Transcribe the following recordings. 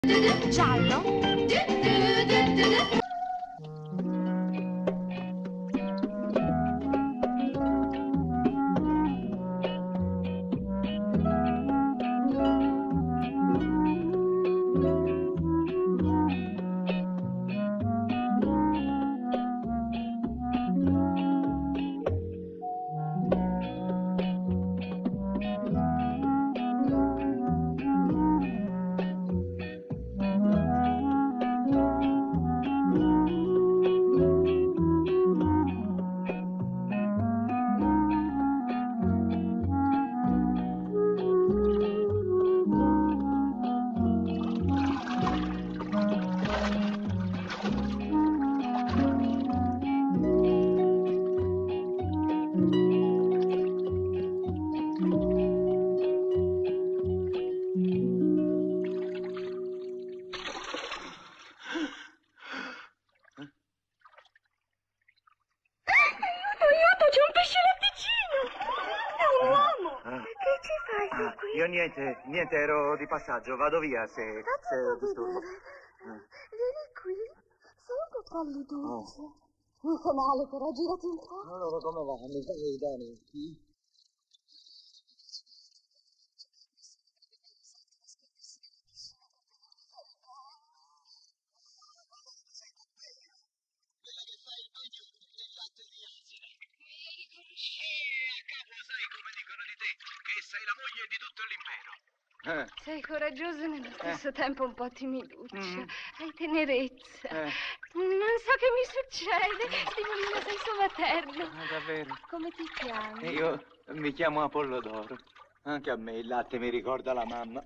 Giallo. Io niente, ero di passaggio, vado via se disturbo. Vieni qui, sei un palliduccio. Mi fa male però, girati un po'. Allora come va? Mi fai bene? Sai come dicono di te, che sei la moglie di tutto l'impero. Sei coraggioso e nello stesso tempo un po' timiduccio. Hai tenerezza. Non so che mi succede. Stivolino, sei suo materno. Davvero? Come ti chiami? Io mi chiamo Apollodoro. Anche a me il latte mi ricorda la mamma.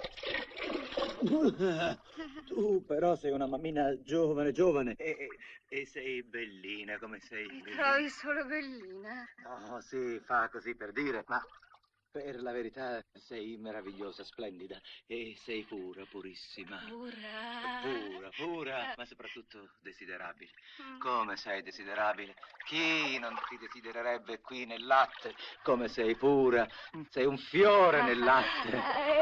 Tu però sei una mammina giovane e sei bellina come sei. Mi trovi solo bellina? No, sì, fa così per dire, ma per la verità sei meravigliosa, splendida e sei purissima. Pura, ma soprattutto desiderabile. Come sei desiderabile? Chi non ti desidererebbe qui nel latte? Come sei pura, sei un fiore nel latte.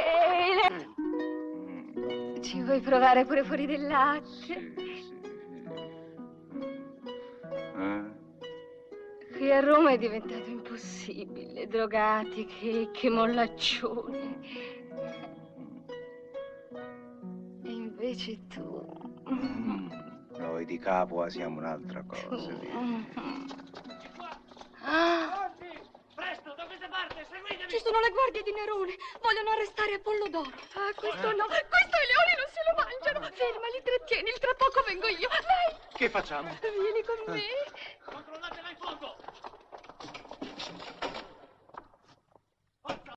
Ci vuoi provare pure fuori del latte? Sì. Qui a Roma è diventato impossibile. Drogati, che mollaccioni. E invece tu... Noi di Capua siamo un'altra cosa. Presto, da questa parte, seguitemi! Ci sono le guardie di Nerone. Vogliono arrestare Apollodoro. Ah, questo no. Questo i leoni non se lo mangiano. Fermali, trattieni. Tra poco vengo io. Dai. Che facciamo? Vieni con me.